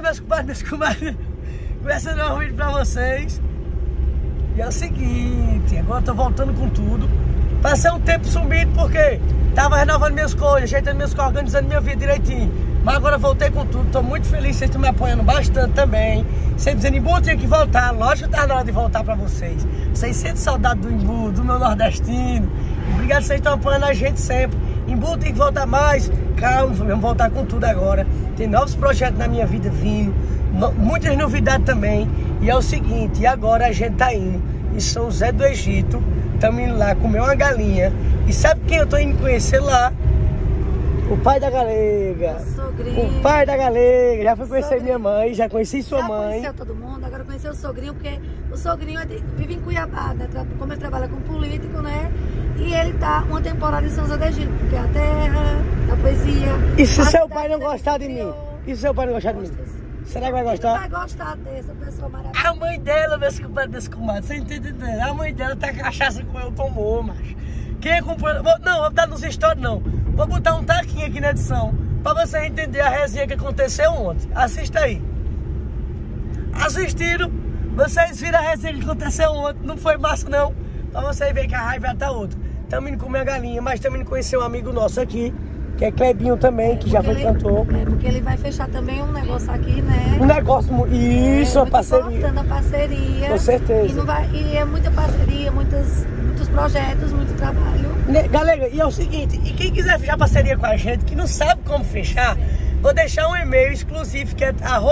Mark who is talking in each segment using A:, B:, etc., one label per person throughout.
A: meus compadres, começando a dar um vídeo pra vocês. E é o seguinte, agora eu tô voltando com tudo. Passei um tempo sumido porque tava renovando minhas coisas, ajeitando minhas coisas, organizando minha vida direitinho. Mas agora voltei com tudo, tô muito feliz, vocês estão me apoiando bastante também. Sempre dizendo, Imbu, tinha que voltar, lógico que tá na hora de voltar pra vocês. Vocês sentem saudade do Imbu, do meu nordestino. Obrigado, vocês estão apoiando a gente sempre. Imbu tem que voltar mais, calma, vamos voltar com tudo agora. Tem novos projetos na minha vida vindo, muitas novidades também. E é o seguinte, e agora a gente tá indo em São José do Egito, estamos indo lá comer uma galinha. E sabe quem eu tô indo conhecer lá? O pai da galega. O pai da galega. Já fui conhecer minha mãe, já conheci sua mãe. Já
B: conheceu todo mundo, agora conheceu o sogrinho, porque o sogrinho vive em Cuiabá, né? Como ele trabalha com político, né? E ele tá uma temporada em São José do Egito, porque é a terra, a poesia.
A: E se seu pai não gostar de mim? E se seu pai não gostar de mim? Será que vai gostar?
B: Ele vai gostar dessa pessoa maravilhosa.
A: A mãe dela, meus compadres, você entende? A mãe dela tá cachaça com eu, tomou, mas quem acompanha... Não, vou dar nos stories, não. Vou botar um taquinho aqui na edição, pra você entender a resenha que aconteceu ontem. Assista aí. Assistiram? Vocês viram a resenha que aconteceu ontem? Não foi massa, não? Pra vocês verem que a raiva tá outra. Estamos indo comer a galinha, mas estamos indo conhecer um amigo nosso aqui, que é Clebinho também, que já foi cantor.
B: É, porque ele vai fechar também um negócio aqui, né?
A: Um negócio, isso, uma parceria.
B: A parceria.
A: Com certeza.
B: E é muita parceria, muitos projetos, muito trabalho.
A: Galera, e é o seguinte, e quem quiser fechar parceria com a gente, que não sabe como fechar, vou deixar um e-mail exclusivo, que é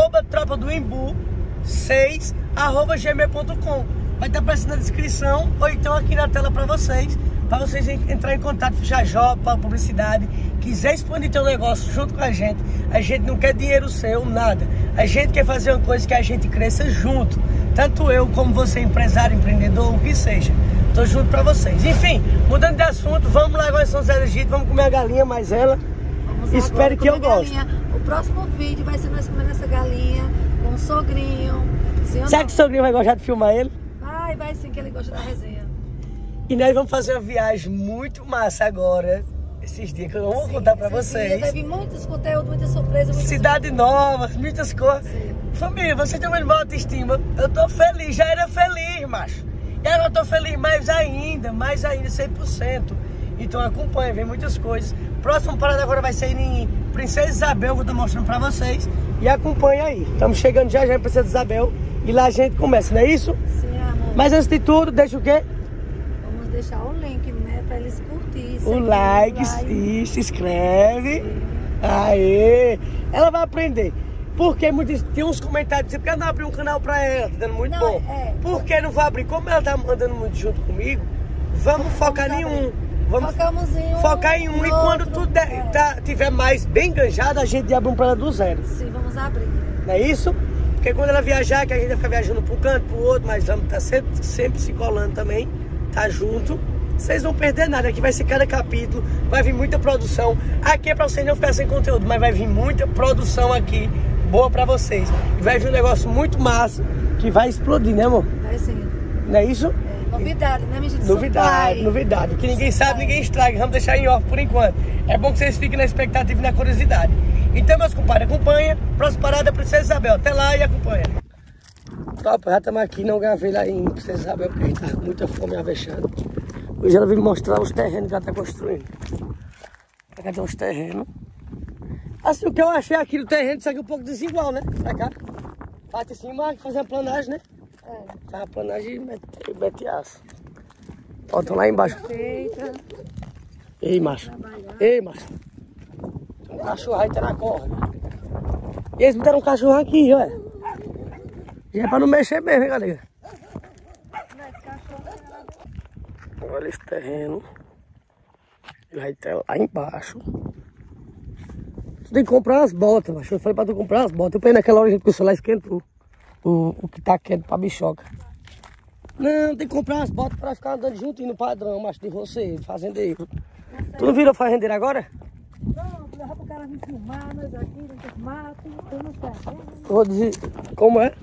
A: @tropadoimbu6@gmail.com. Vai estar aparecendo na descrição, ou então aqui na tela pra vocês entrar em contato, fechar job, publicidade, quiser expandir teu negócio junto com a gente não quer dinheiro seu, nada. A gente quer fazer uma coisa que a gente cresça junto. Tanto eu como você, empresário, empreendedor, o que seja. Tô junto pra vocês. Enfim, mudando de assunto, vamos lá agora em São José do Egito, vamos comer a galinha, mais ela. Espero que eu goste.
B: O próximo vídeo vai ser nós comendo essa galinha com o sogrinho.
A: Será que o sogrinho vai gostar de filmar ele?
B: Vai sim, que ele gosta da resenha.
A: E nós vamos fazer uma viagem muito massa agora, esses dias que eu não vou contar pra vocês.
B: Vai vir muitos conteúdos, muitas surpresas.
A: Cidade nova, muitas coisas. Família, vocês estão vendo minha autoestima? Eu tô feliz, já era feliz, macho. E agora eu tô feliz mais ainda, 100%. Então acompanha, vem muitas coisas. Próxima parada agora vai ser em Princesa Isabel, que eu tô mostrando pra vocês. E acompanha aí. Estamos chegando já em Princesa Isabel. E lá a gente começa, não é isso?
B: Sim, amor.
A: Mas antes de tudo, deixa o quê?
B: Vamos deixar o link, né? Pra eles curtirem.
A: O like, se inscreve. Sim. Aê! Ela vai aprender. Porque tem uns comentários dizendo, por que não abrir um canal pra ela? Tá dando muito bom. Por que não vai abrir? Como ela tá andando muito junto comigo, vamos focar em um. Vamos focar em um. E quando tudo tiver mais bem enganjado, a gente abre um pra ela do zero.
B: Sim, vamos abrir.
A: Não é isso? Porque quando ela viajar, que a gente vai ficar viajando para um canto, para o outro, mas vamos estar sempre se colando também, tá junto. Vocês não vão perder nada, aqui vai ser cada capítulo, vai vir muita produção. Aqui é para vocês não ficarem sem conteúdo, mas vai vir muita produção aqui, boa para vocês. E vai vir um negócio muito massa, que vai explodir, né, amor?
B: Vai sim.
A: Não é isso?
B: Novidade, né, minha gente?
A: Novidade. Que ninguém sabe, ninguém estraga. Vamos deixar em off por enquanto. É bom que vocês fiquem na expectativa e na curiosidade. Então, meus compadres, acompanha. Próxima parada é Princesa Isabel. Até lá e acompanha. Tropa, já estamos aqui, não gravei lá em Princesa Isabel, porque a gente tá com muita fome avexando. Hoje ela veio mostrar os terrenos que ela tá construindo. Pra cá tem uns terrenos. Assim, o que eu achei aqui do terreno, isso aqui é um pouco desigual, né? Pra cá. Parte em cima, fazer uma planagem, né? Faz a planagem e mete aço. Ó, estão lá embaixo. Ei, macho. Ei, macho. Tem um cachorro aí, tá na corda. E eles botaram um cachorro aqui, ó. Já é pra não mexer mesmo, hein, galera? Olha esse terreno. Ele vai estar lá embaixo. Tu tem que comprar umas botas, macho. Eu falei pra tu comprar umas botas. Eu peguei naquela hora que o celular esquentou. O que tá quente pra bichoca. Não, tem que comprar umas botas pra ficar andando juntinho no padrão, macho, de você, fazendeiro. Tu não virou fazendeiro agora?
B: Não, levar pro cara vir filmar, nós aqui, dentro do mato, eu não sei.
A: Vou dizer, como é?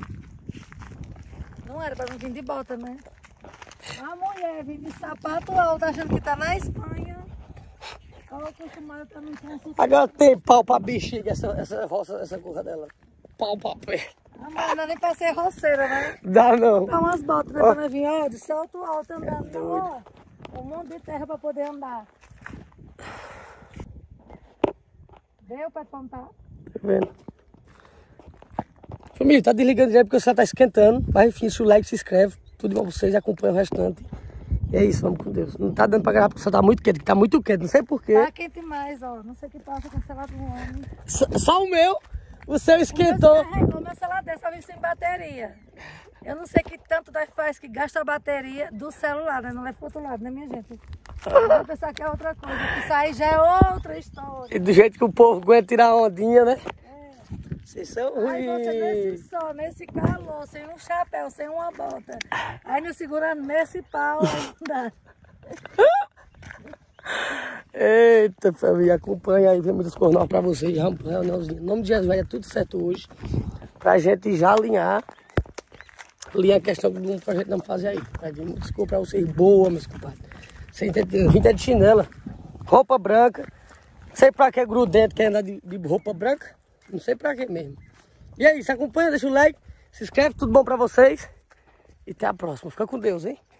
B: Não era pra não vir de bota, né? A mulher vive de sapato alto, achando que tá na Espanha. Ela acostumada também com essa...
A: Agora tem pau pra bexiga essa roça, essa curra dela. pau pra perto.
B: Não dá nem pra ser roceira, né?
A: Dá não.
B: Dá umas botas, né? Pra vir, ó, de salto alto andando.
A: doido.
B: Ó, um monte de terra pra poder andar. Deu pra contar?
A: Tá vendo? Família, tá desligando direto porque o céu tá esquentando. Mas enfim, se o like, se inscreve. Tudo de bom pra vocês, acompanha o restante. E é isso, vamos com Deus. Não tá dando pra gravar porque o céu tá muito quente, que tá muito quente, não sei porquê.
B: Tá quente demais, ó. Não sei o que passa com o celular do homem.
A: Só o meu, o seu esquentou.
B: Meu celular dessa vez sem bateria. Eu não sei que tanto faz que gasta a bateria do celular, né? Não leva pro outro lado, né, minha gente? Eu vou pensar que é outra coisa. Isso aí já é outra história.
A: E do jeito que o povo aguenta tirar ondinha, né? Vocês são
B: Aí você
A: ruins.
B: nesse sol, nesse calor, sem um chapéu, sem uma bota. Aí nos segurando nesse pau ainda.
A: Eita, família, acompanha aí, vem muitas coisas novas pra vocês. Em nome de Jesus, vai dar tudo certo hoje. Pra gente já alinhar a questão do projeto não fazer aí. Vai vir muitas coisas pra vocês, boa, meus compadres. Você entendeu? Vim de chinela, roupa branca. Não sei pra que grudento quer andar de roupa branca. Não sei pra que mesmo. E é isso, acompanha, deixa o like, se inscreve, tudo bom pra vocês. E até a próxima. Fica com Deus, hein?